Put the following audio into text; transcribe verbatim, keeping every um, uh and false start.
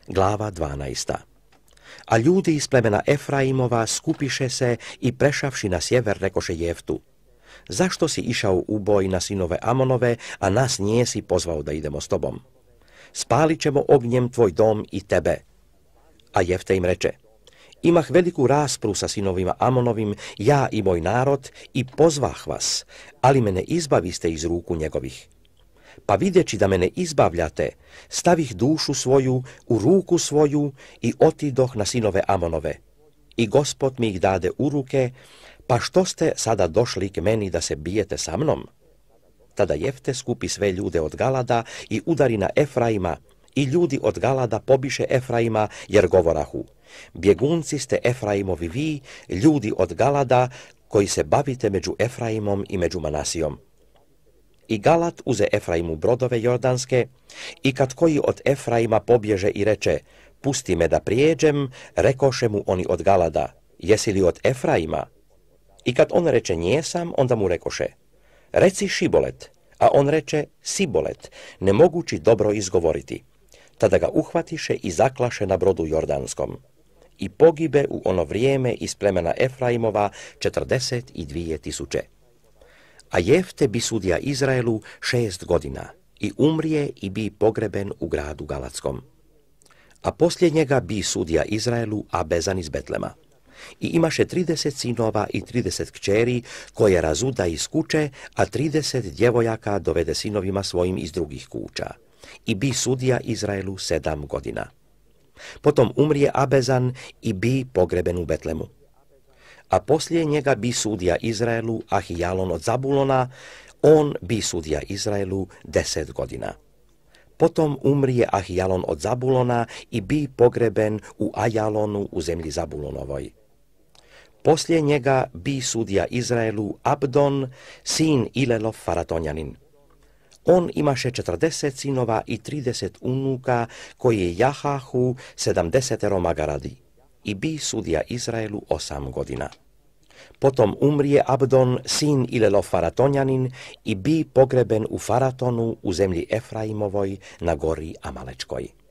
Glava dvanaesta. A ljudi iz plemena Efraimova skupiše se i prešavši na sjever rekoše Jeftu: zašto si išao u boj na sinove Amonove, a nas nijesi pozvao da idemo s tobom? Spalit ćemo ognjem tvoj dom i tebe. A Jefte im reče: imah veliku raspravu sa sinovima Amonovim, ja i moj narod, i pozvah vas, ali me ne izbaviste iz ruku njegovih. Pa videći da me ne izbavljate, stavih dušu svoju u ruku svoju i otidoh na sinove Amonove. I Gospod mi ih dade u ruke, pa što ste sada došli k meni da se bijete sa mnom? Tada Jefte skupi sve ljude od Galada i udari na Efraima, i ljudi od Galada pobiše Efraima, jer govorahu: bjegunci ste Efraimovi vi, ljudi od Galada, koji se bavite među Efraimom i među Manasijom. I Galat uze Efraimu brodove jordanske, i kad koji od Efraima pobježe i reče: pusti me da prijeđem, rekoše mu oni od Galada: jesi li od Efraima? I kad on reče: njesam, onda mu rekoše: reci Šibolet, a on reče: Sibolet, ne mogući dobro izgovoriti. Tada ga uhvatiše i zaklaše na brodu jordanskom. I pogibe u ono vrijeme iz plemena Efraimova četrdeset i dvije tisuće. A Jefte bi sudija Izraelu šest godina i umrije i bi pogreben u gradu Galatskom. A poslije njega bi sudija Izraelu Abezan iz Betlema. I imaše trideset sinova i trideset kćeri, koje razuda iz kuće, a trideset djevojaka dovede sinovima svojim iz drugih kuća. I bi sudija Izraelu sedam godina. Potom umrije Abezan i bi pogreben u Betlemu. A poslije njega bi sudija Izraelu Ahijalon od Zabulona, on bi sudija Izraelu deset godina. Potom umrije Ahijalon od Zabulona i bi pogreben u Ajalonu u zemlji Zabulonovoj. Poslije njega bi sudija Izraelu Abdon, sin Ilelov Faratonjanin. On imaše četrdeset sinova i trideset unuka, koje jahahu sedamdesetero magaradi, i bi sudija Izraelu osam godina. Potom umrije Abdon, sin Ilelov Faratonjanin, i bi pogreben u Faratonu u zemlji Efraimovoj na gori Amalečkoj.